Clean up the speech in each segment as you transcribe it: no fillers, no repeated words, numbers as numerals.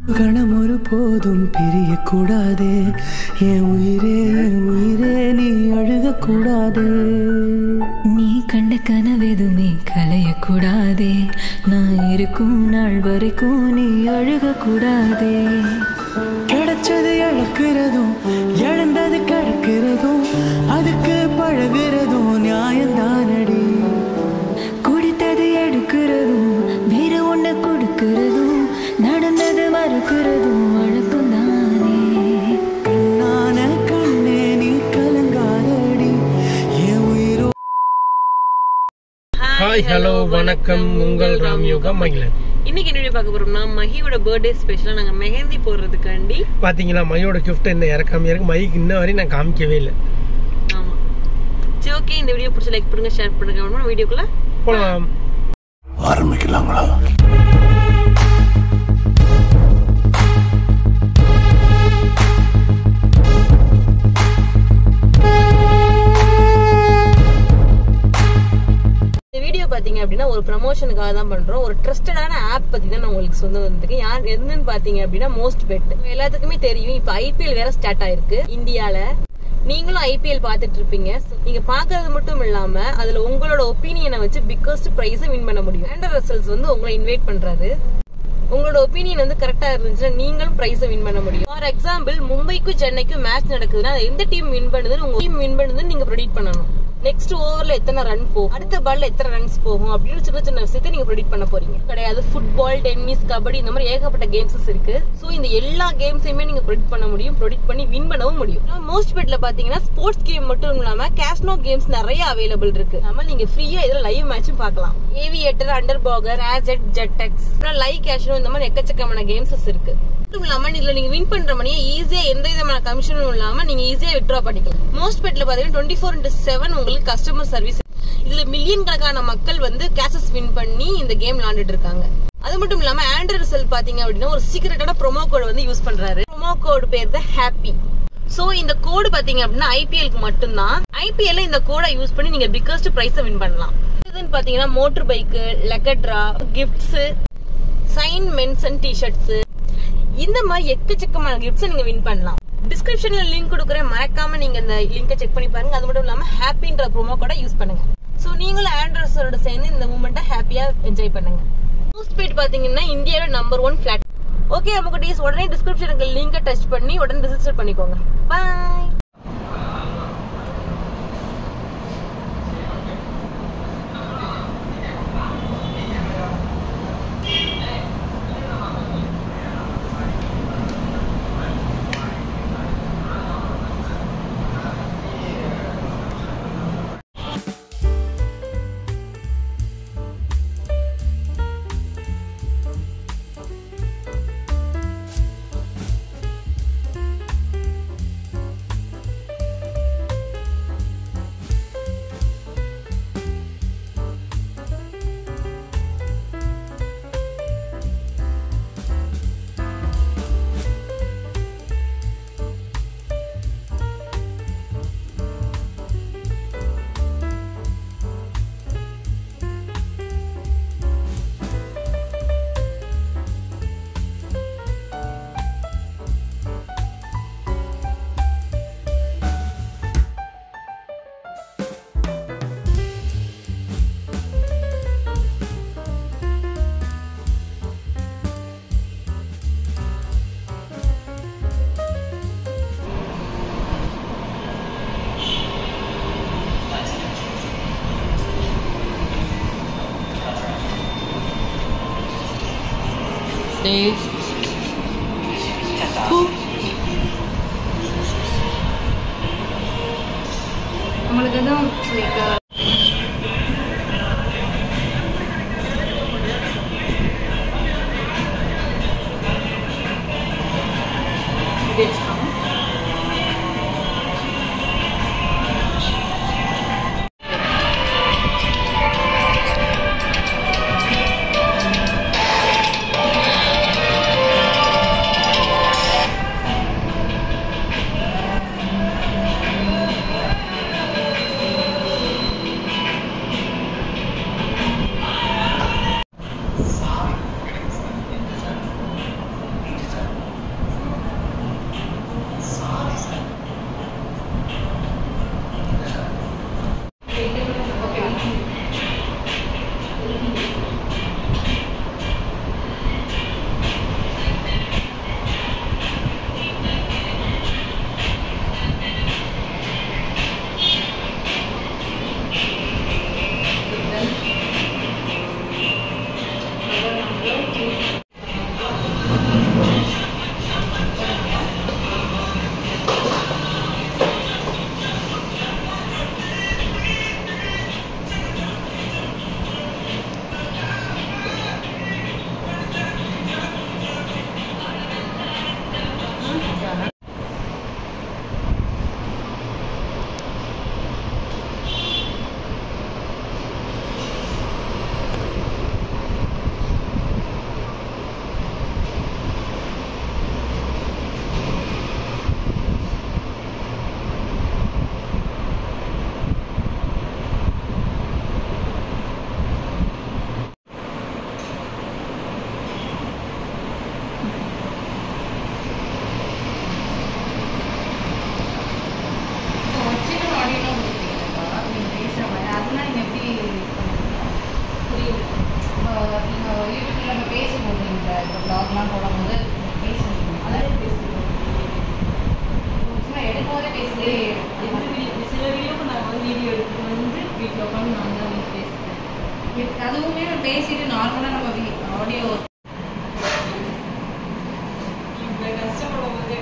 கணம் ஒரு போதும் பிரியக்கூடாதே என் உயிரே உயிரே நீ அழுகக்கூடாதே நீ கண்ட கனவெதுமே கலையக்கூடாதே நான் இருக்கும் நாள் வரைக்கும் நீ அழுகக்கூடாதே கிடைச்சது இழக்கிறதும் இழந்தது கிடக்கிறதும் அதுக்கு பழகிறதும் நியாயந்தானடி குடித்தது எடுக்கிறதும் வேற ஒண்ணு கொடுக்கிறதும் நடந்தது மறுக்கிறதும் வழக்கம் தானே கண்ணான கண்ணே நீ கலங்காதடி என் உயிரோ. ஹாய் ஹலோ வணக்கம், உங்கள் ராம்யோகா மகிழன். இன்னைக்கு என்ன பார்க்க போறோம்னா மஹியோட பர்த்டே ஸ்பெஷலா நாங்க மெஹந்தி போடுறதுக்காண்டி பாத்தீங்களா மகியோட கிஃப்ட் என்ன இறக்காம இருக்கு. மகிக்கு இன்ன வரையும் நான் காமிக்கவே இல்லை. ஆமா சரி, ஓகே. இந்த வீடியோ பிடிச்ச லைக் பண்ணுங்க, ஷேர் பண்ணுங்க. வீடியோக்குள்ள போலாம். ஆரம்பிக்கலாங்களா? பாத்தீங்க அப்படின்னா ஒரு ப்ரமோஷனுக்காக தான் பண்றோம். ஒரு ட்ரஸ்டடான ஆப் பத்தி தான் நான் உங்களுக்கு சொல்ல வந்திருக்கேன். யார் என்னன்னு பாத்தீங்க அப்படின்னா மோஸ்ட் பெட். எல்லாத்துக்குமே தெரியும், இப்ப ஐபிஎல் வேற ஸ்டார்ட் ஆயிருக்கு இந்தியால. நீங்களும் ஐபிஎல் பாத்துட்டு இருப்பீங்க. நீங்க பாக்குறது மட்டும் இல்லாம அதுல உங்களோட ஒப்பீனியனை வச்சு பிக்கஸ்ட் பிரைஸ் வின் பண்ண முடியும். ஆண்டர் ரசல்ஸ் வந்து உங்களை இன்வைட் பண்றாரு. உங்களோட ஒப்பீனியன் வந்து கரெக்டா இருந்துச்சுன்னா நீங்களும் பிரைஸ் வின் பண்ண முடியும். ஃபார் எக்ஸாம்பிள், மும்பைக்கும் சென்னைக்கும் மேட்ச் நடக்குதுன்னா எந்த டீம் வின் பண்ணுதுன்னு உங்க டீம் வின் பண்ணுதுன்னு நீங்க ப்ரெடிக்ட் பண்ணணும். நெக்ஸ்ட் ஓவர்ல எத்தனை ரன் போகும், அடுத்த பால்ல எத்தனை ரன்ஸ் போகும் அப்படின்னு சின்ன சின்ன விஷயத்தை நீங்க ப்ரெடிக்ட் பண்ண போறீங்க. கிடையாது, ஃபுட்பால், டென்னிஸ், கபடி, இந்த மாதிரி ஏகப்பட்ட கேம்ஸஸ் இருக்கு. சோ இந்த எல்லா கேம்ஸையுமே நீங்க ப்ரெடிக்ட் பண்ண முடியும், ப்ரெடிக்ட் பண்ணி வின் பண்ணவும் முடியும். மோஸ்ட் பெட்ல பாத்தீங்கன்னா ஸ்போர்ட்ஸ் கேம் மட்டும் இல்லாம கேஷ்னோ கேம்ஸ் நிறைய அவைலபிள் இருக்கு. நம்ம நீங்க ஃப்ரீயா இதுல லைவ் மேட்சும் பார்க்கலாம். ஏவியேட்டர், அண்டர் பாகர், ஆஜெட், ஜெட்டெக்ஸ், லைவ் கேஷ்னோ, இந்த மாதிரி எக்கச்சக்கமான கேம்ஸஸ் இருக்கு. இல்லாம இதுல நீங்க வின் பண்ற மணியை ஈஸியா எந்த விதமான கமிஷனும் இல்லாம நீங்க ஈஸியா வித்ட்ரா பண்ணிக்கலாம். மோஸ்ட் பெட்ல பாத்தீங்கன்னா 24/7 உங்களுக்கு கஸ்டமர் சர்வீஸ். இதுல மில்லியன் கணக்கான மக்கள் வந்து கேஷஸ் வின் பண்ணி இந்த கேம் விளையாண்டுட்டு இருக்காங்க. அது மட்டும் இல்லாம ஆண்ட்ராய்டு செல் பாத்தீங்க அப்படின்னா ஒரு சீக்ரெட்டான ப்ரோமோ கோட் வந்து யூஸ் பண்றாரு. ப்ரோமோ கோட் பேர் தான் ஹாப்பி. சோ இந்த கோடு பாத்தீங்க அப்படின்னா ஐபிஎல்க்கு மட்டும்தான். ஐபிஎல்ல இந்த கோடை யூஸ் பண்ணி நீங்க பிக்கஸ்ட் பிரைஸ் வின் பண்ணலாம். இதுன்னு பாத்தீங்கன்னா மோட்டர் பைக், லக்கட்ரா, கிஃப்ட்ஸ், சைன் மென்ஷன் டி-ஷர்ட்ஸ், இந்த மாதிரி எக்கச்சக்கமான கிஃப்ட்ஸ் நீங்க வின் பண்ணலாம். டிஸ்கிரிப்ஷன்ல லிங்க் கொடுக்குறேன், மறக்காம நீங்க இந்த லிங்கை செக் பண்ணி பாருங்க. அது மட்டும் இல்லாம ஹாப்பின்ற ப்ரோமோ கோட யூஸ் பண்ணுங்க. சோ நீங்களும் ஆண்ட்ராய்டோட சேர்ந்து இந்த மூமெண்ட்டை ஹாப்பியா என்ஜாய் பண்ணுங்க. மோஸ்ட் பெட் பாத்தீங்கன்னா இந்தியாவோட நம்பர் 1 பிளாட். ஓகே நமக்கு உடனே டிஸ்கிரிப்ஷனுக்கு லிங்கை டச் பண்ணி உடனே ரெஜிஸ்டர் பண்ணிக்கோங்க. பாய். உங்களுக்கு எதுவும் சில வீடியோக்கு நான் வந்து வீடியோ எடுத்துட்டு வந்து வீட்டில் உட்காந்து நான் தான் வந்து பேசுகிறேன். அதுவுமே பேசிட்டு நார்மலாக நம்ம ஆடியோ கஷ்டப்படும் போதே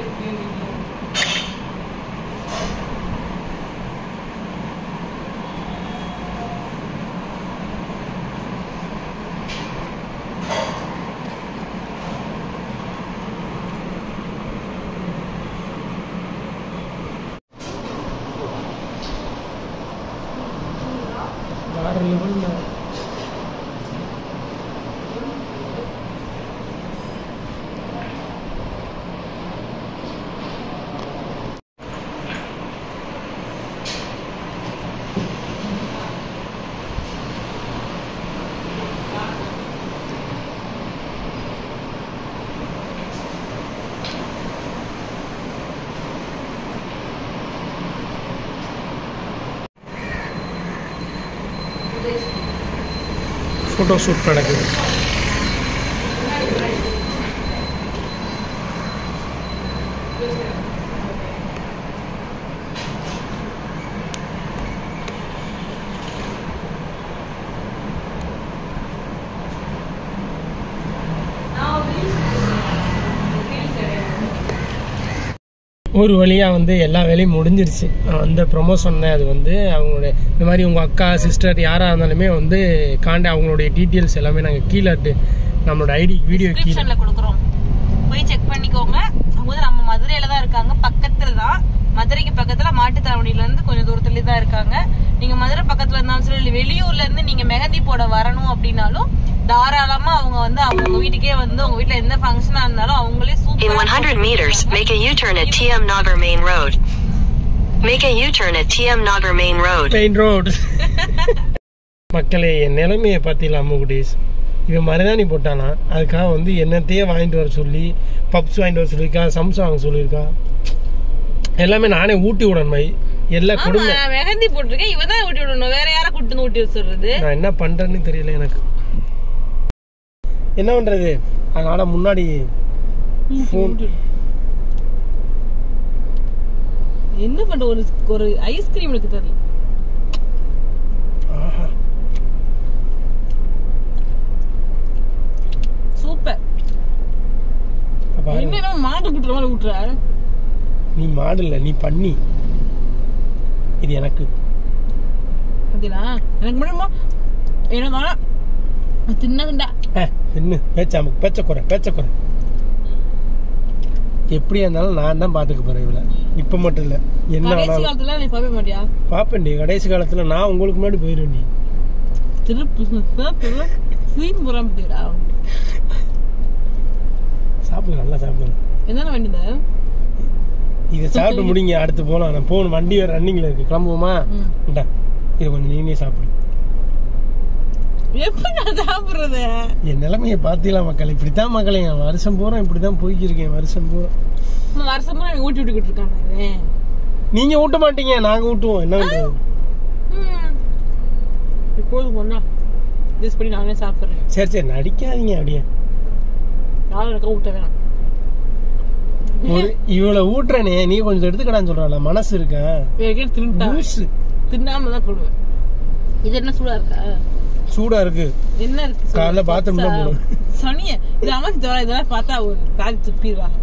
வேறு லெவலில் ஃபோட்டோ ஷூட் நடக்குது. ஒரு வழியாக வந்து எல்லா வேலையும் முடிஞ்சிருச்சு. அந்த ப்ரொமோஷன் அது வந்து அவங்களுடைய இந்த மாதிரி உங்கள் அக்கா சிஸ்டர் யாராக இருந்தாலுமே வந்து அவங்களுடைய டீட்டெயில்ஸ் எல்லாமே நாங்கள் கீழே நம்மளோட ஐடி வீடியோ கீழே கொடுக்குறோம், போய் செக் பண்ணிக்கோங்க. அவங்க வந்து நம்ம மதுரையில தான் இருக்காங்க, பக்கத்தில் தான். மதுரைக்கு பக்கத்தில் மாட்டுத்தாவணியிலேருந்து கொஞ்சம் தூரத்துலேயே தான் இருக்காங்க. நீங்கள் மதுரை பக்கத்தில் இருந்தாலும் சரி, இல்லை வெளியூர்லேருந்து நீங்கள் மெஹந்தி போட வரணும் அப்படின்னாலும் தாராளமாக அவங்க வந்து அவங்க வீட்டுக்கே வந்து உங்கள் வீட்டில் எந்த ஃபங்க்ஷனாக இருந்தாலும் அவங்களே In 100 meters, make a U-turn at TM Nagar Main Road. Make a U-turn at TM Nagar Main Road. Main road. மக்களே, என் நிலைமையை பார்த்தீங்களா அம்மு குட்டீஸ்? இவன் மருதாணி போட்டானா அதுக்காக வந்து என்னத்தையே வாங்கிட்டு வர சொல்லி பப்ஸ் வாங்கிட்டு வர சொல்லியிருக்கா, சம்சா வாங்க சொல்லியிருக்கா. எல்லாமே நானே ஊட்டி விடணும். எல்லா குடும்பம் மெஹந்தி போட்டிருக்கேன், இவன் தான் ஊட்டி விடணும். வேற யாரை கூட்டு ஊட்டி வச்சுடுறது? நான் என்ன பண்றேன்னு தெரியல எனக்கு. என்ன பண்றது? அதனால முன்னாடி என்ன பண்ற? ஒரு ஐஸ்கிரீம் இருக்கு தெரியல. சூப்பர். என்ன மாடு குட்டுற மாதிரி ஊட்டுற? நீ மாடு இல்ல, நீ பண்ணி. இது எனக்கு பாத்தீங்களா? எனக்கு முடியுமா? என்ன தின்னதுண்டா தின்னு. பேச்ச குறை. எப்படியா இருந்தாலும் நான் தான் பாத்துக்க போறேன் இவள. இப்ப மட்டும் இல்ல, என்ன கடைசி காலத்துல நீ பாப்பே மாட்டியா? பாப்பேன்டி. கடைசி காலத்துல நான் உங்களுக்கு முன்னாடி போயிருவேன்டி. சாப்பிடுங்க, நல்லா சாப்பிடுங்க. என்னென்ன வேண்டியது? இதை சாப்பிட்டு முடிங்க, அடுத்து போலாம். நான் போகணும், வண்டி வேற ரன்னிங்ல இருக்கு. கிளம்புவோமா? இது கொஞ்சம் நீனே சாப்பிடு. எப்படி நான் சாப்பிடுறது? என் நிலைமையை பார்த்தீங்களா மக்கள்? இப்படித்தான் மக்களே, வருஷம் பூரா இப்படிதான் போய்க்கிருக்கேன். வருஷம் பூரா ஊட்டி விட்டுக்கிட்டு இருக்காங்க. நீங்க ஊட்ட மாட்டீங்க, நாங்க ஊட்டுவோம். என்ன பண்றது? இப்போது பொண்ணா திஸ் பண்ணி நானே சாப்பிடுறேன். சரி நடிக்காதீங்க. அப்படியே யாரும் ஊட்ட வேணாம். இவ்வளவு ஊட்டுறனே, நீ கொஞ்சம் எடுத்துக்கடான்னு சொல்றாள. மனசு இருக்கா? தின்னாமதான் போடுவேன். இது என்ன சூடா இருக்கா? சூடா இருக்கு. என்ன இருக்கு? காலைல பாத்ரூம்ல போடும். சனிய இது அமைச்சு இதெல்லாம் பார்த்தா ஒரு காதி துப்பிடுவா.